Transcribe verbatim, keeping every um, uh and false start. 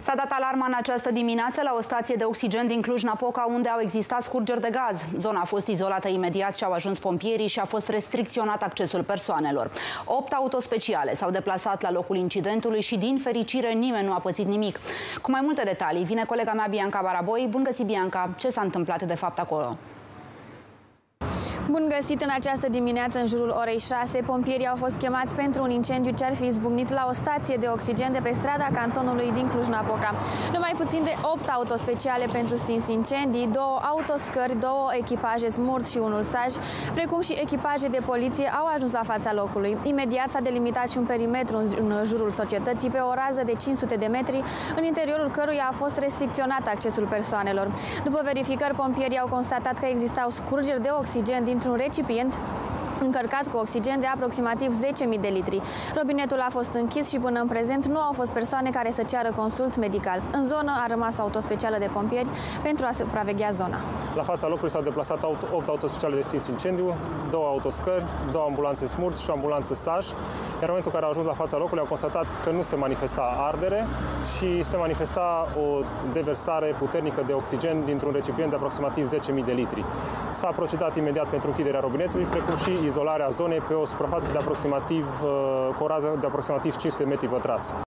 S-a dat alarma în această dimineață la o stație de oxigen din Cluj-Napoca, unde au existat scurgeri de gaz. Zona a fost izolată imediat și au ajuns pompierii și a fost restricționat accesul persoanelor. Opt autospeciale s-au deplasat la locul incidentului și, din fericire, nimeni nu a pățit nimic. Cu mai multe detalii vine colega mea Bianca Baraboi. Bun găsit, Bianca! Ce s-a întâmplat de fapt acolo? Bun găsit! În această dimineață, în jurul orei șase, pompierii au fost chemați pentru un incendiu ce ar fi izbucnit la o stație de oxigen de pe strada cantonului din Cluj-Napoca. Numai puțin de opt autospeciale pentru stins incendii, două autoscări, două echipaje smurt și unul saj, precum și echipaje de poliție, au ajuns la fața locului. Imediat s-a delimitat și un perimetru în jurul societății pe o rază de cinci sute de metri, în interiorul căruia a fost restricționat accesul persoanelor. După verificări, pompierii au constatat că existau scurgeri de oxigen din într-un recipient încărcat cu oxigen de aproximativ zece mii de litri. Robinetul a fost închis și până în prezent nu au fost persoane care să ceară consult medical. În zonă a rămas o autospecială de pompieri pentru a supraveghea zona. La fața locului s-au deplasat opt autospeciale de stins incendiu, două autoscări, două ambulanțe smurt și o ambulanță saj. Iar în momentul în care au ajuns la fața locului au constatat că nu se manifesta ardere și se manifesta o deversare puternică de oxigen dintr-un recipient de aproximativ zece mii de litri. S-a procedat imediat pentru închiderea robinetului, precum și izolarea zonei pe o suprafață de aproximativ, cu o rază de aproximativ cinci sute de metri pătrați.